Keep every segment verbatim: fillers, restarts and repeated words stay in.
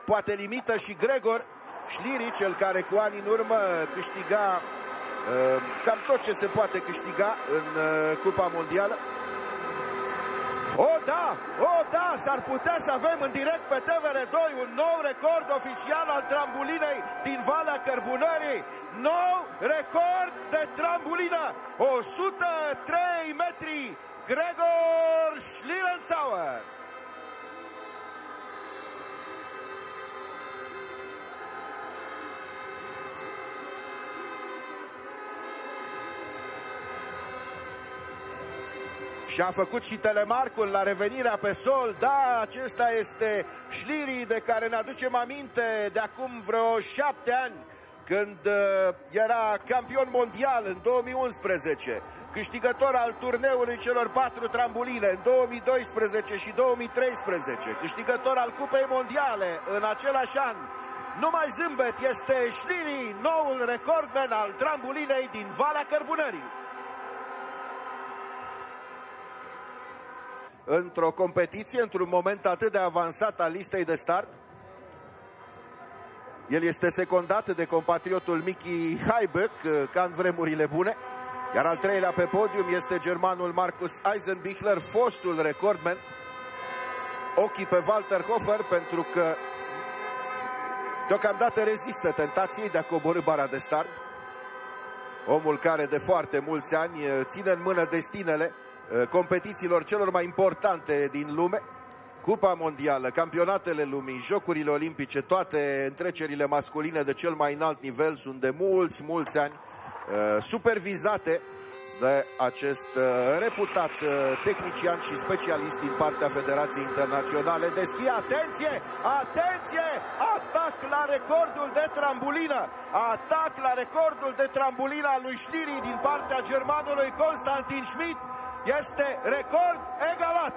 poate limită și Gregor Șliri, cel care cu ani în urmă câștiga uh, cam tot ce se poate câștiga în uh, Cupa Mondială. O, da! O, da! S-ar putea să avem în direct pe T V R doi un nou record oficial al trambulinei din Valea Cărbunării. Nou record de trambulină! o sută trei metri! Gregor Schlierenzauer! Și a făcut și telemarcul la revenirea pe sol. Da, acesta este Șliri, de care ne aducem aminte de acum vreo șapte ani, când uh, era campion mondial în două mii unsprezece, câștigător al turneului celor patru trambuline în două mii doisprezece și două mii treisprezece, câștigător al Cupei Mondiale în același an. Numai zâmbet, este Șliri, noul recordman al trambulinei din Valea Cărbunării. Într-o competiție, într-un moment atât de avansat al listei de start, el este secundat de compatriotul Mickey Heiberg, ca în vremurile bune, iar al treilea pe podium este germanul Markus Eisenbichler, fostul recordman. Ochii pe Walter Hofer, pentru că deocamdată rezistă tentației de a coborî bara de start. Omul care de foarte mulți ani ține în mână destinele competițiilor celor mai importante din lume: Cupa Mondială, campionatele lumii, Jocurile Olimpice, toate întrecerile masculine de cel mai înalt nivel sunt de mulți, mulți ani supervizate de acest reputat tehnician și specialist din partea Federației Internaționale de Schi. Atenție! Atenție! Atac la recordul de trambulină! Atac la recordul de trambulină al lui Șliri din partea germanului Constantin Schmidt. Este record egalat.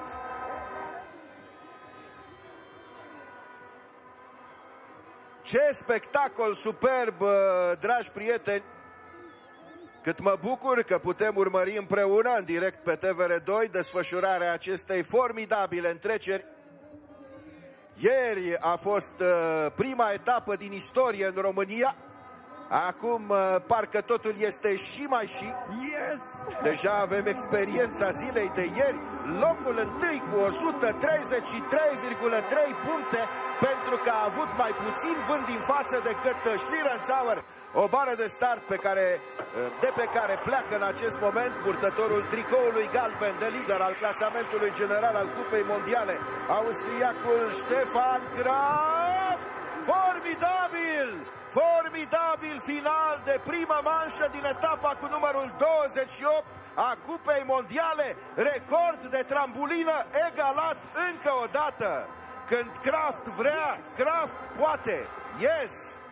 Ce spectacol superb, dragi prieteni! Cât mă bucur că putem urmări împreună în direct pe T V R doi desfășurarea acestei formidabile întreceri. Ieri a fost prima etapă din istorie în România. Acum parcă totul este și mai și. Yes! Deja avem experiența zilei de ieri. Locul întâi cu o sută treizeci și trei virgulă trei puncte, pentru că a avut mai puțin vânt din față decât Schlierenzauer. O bară de start pe care, de pe care pleacă în acest moment purtătorul tricoului galben de lider al clasamentului general al Cupei Mondiale, austriacul Stefan Kraft. Formidabil! Formidabil final de prima manșă din etapa cu numărul douăzeci și opt a Cupei Mondiale. Record de trambulină egalat încă o dată. Când Kraft vrea, Kraft poate. Yes!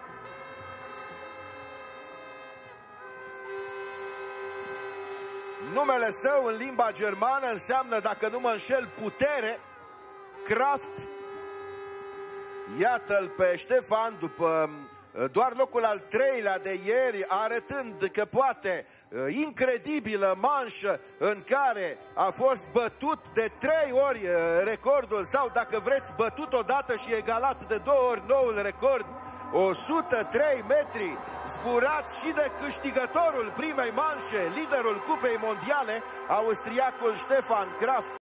Numele său în limba germană înseamnă, dacă nu mă înșel, putere. Kraft. Iată-l pe Ștefan după doar locul al treilea de ieri, arătând că poate. Incredibilă manșă în care a fost bătut de trei ori recordul, sau dacă vreți bătut odată și egalat de două ori noul record. o sută trei metri zburați și de câștigătorul primei manșe, liderul Cupei Mondiale, austriacul Stefan Kraft.